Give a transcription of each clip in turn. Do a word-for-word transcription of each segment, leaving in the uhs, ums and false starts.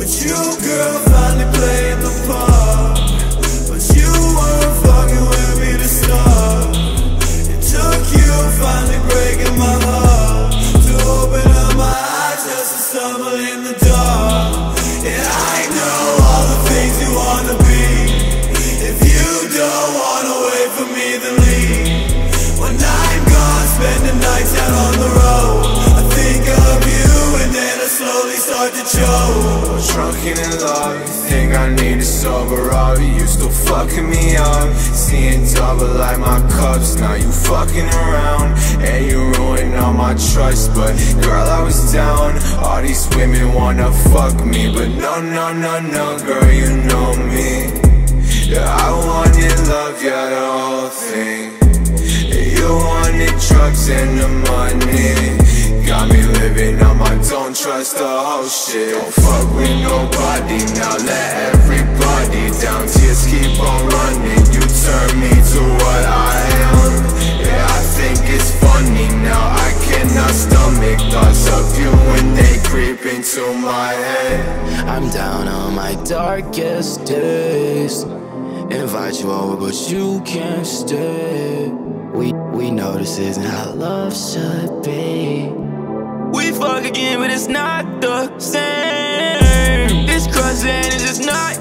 with you, girl, finally playing the part. But you weren't fucking with me to start. It took you finally breaking my heart to open up my eyes just to stumble in the dark. And I know all the things you wanna be. If you don't wanna wait for me, then leave. When I'm gone, spending nights out on the road, I think of you and then I slowly start to choke. Drunken in love, you think I need to sober up. You still fucking me up, seeing double like my cups. Now you fucking around, and you ruined all my trust. But girl, I was down, all these women wanna fuck me. But no, no, no, no, girl, you know me. Yeah, I wanted love, yeah, the whole thing. You wanted drugs and the money. Got me living on my don't trust the whole shit. Don't fuck with nobody, now let everybody down. Tears keep on running, you turn me to what I am. Yeah, I think it's funny now, I cannot stomach thoughts of you when they creep into my head. I'm down on my darkest days. Invite you over but you can't stay. We, we know this isn't how love should be. We fuck again but it's not the same. This crush and it's just not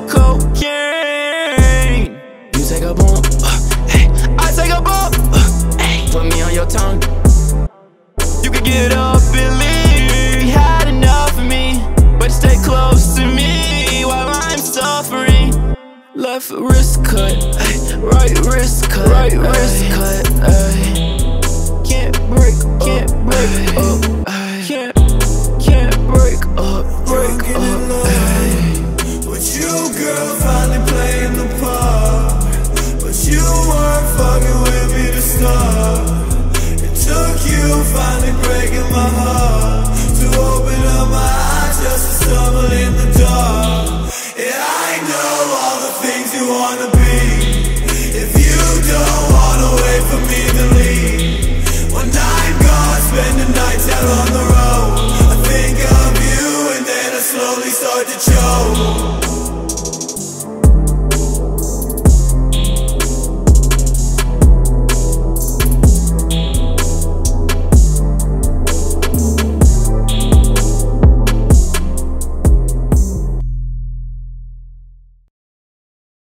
cocaine. You take a bump, uh, hey, I take a bump, uh, hey. Put me on your tongue. You can get up and leave. You had enough of me, but stay close to me while I'm suffering. Left wrist cut, ay, right wrist cut, right wrist cut, ay. Can't break, can't break up, ay. Can't, can't break up, break up, ay. With you, girl, finally playing the part. But you weren't fucking with me to start. It took you finally breaking my heart to open up my eyes just to stumble in the dark. And I know all the things you wanna be. If you don't wanna wait for me, then leave. When I'm gone, spending nights out on the road, I think of you and then I slowly start to choke.